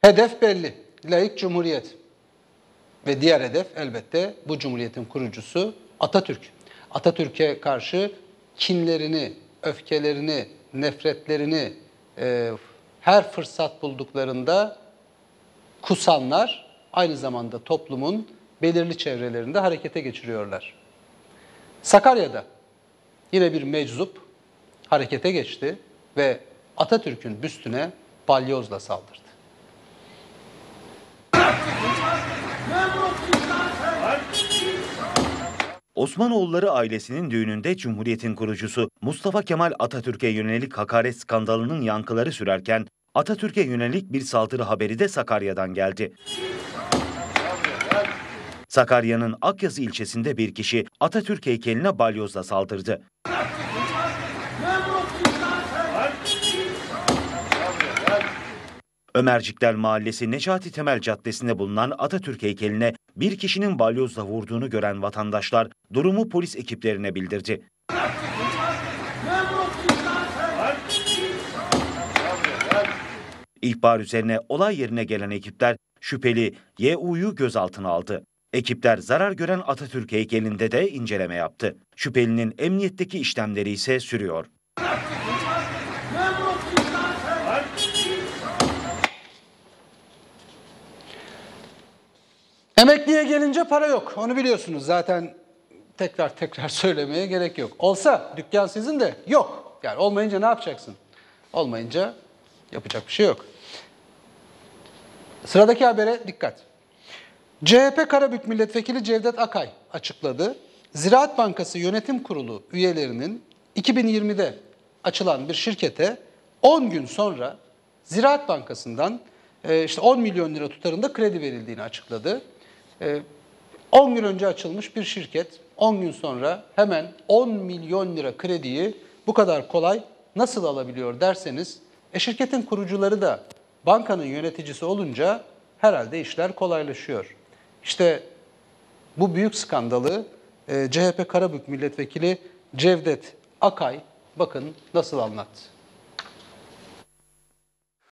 Hedef belli. Laik cumhuriyet. Ve diğer hedef elbette bu cumhuriyetin kurucusu Atatürk. Atatürk'e karşı kinlerini, öfkelerini, nefretlerini her fırsat bulduklarında kusanlar aynı zamanda toplumun belirli çevrelerinde harekete geçiriyorlar. Sakarya'da yine bir meczup harekete geçti ve Atatürk'ün büstüne balyozla saldırdı. Osmanoğulları ailesinin düğününde Cumhuriyet'in kurucusu Mustafa Kemal Atatürk'e yönelik hakaret skandalının yankıları sürerken Atatürk'e yönelik bir saldırı haberi de Sakarya'dan geldi. Sakarya'nın Akyazı ilçesinde bir kişi Atatürk heykeline balyozla saldırdı. Ömercikler Mahallesi Necati Temel Caddesi'nde bulunan Atatürk heykeline bir kişinin balyozla vurduğunu gören vatandaşlar durumu polis ekiplerine bildirdi. İhbar üzerine olay yerine gelen ekipler şüpheli Y.U.'yu gözaltına aldı. Ekipler zarar gören Atatürk heykelinde de inceleme yaptı. Şüphelinin emniyetteki işlemleri ise sürüyor. Emekliye gelince para yok. Onu biliyorsunuz zaten, tekrar söylemeye gerek yok. Olsa dükkan sizin de yok. Yani olmayınca ne yapacaksın? Olmayınca yapacak bir şey yok. Sıradaki habere dikkat. CHP Karabük Milletvekili Cevdet Akay açıkladı. Ziraat Bankası Yönetim Kurulu üyelerinin 2020'de açılan bir şirkete 10 gün sonra Ziraat Bankası'ndan işte 10 milyon lira tutarında kredi verildiğini açıkladı. 10 gün önce açılmış bir şirket 10 gün sonra hemen 10 milyon lira krediyi bu kadar kolay nasıl alabiliyor derseniz, şirketin kurucuları da bankanın yöneticisi olunca herhalde işler kolaylaşıyor. İşte bu büyük skandalı CHP Karabük Milletvekili Cevdet Akay bakın nasıl anlattı.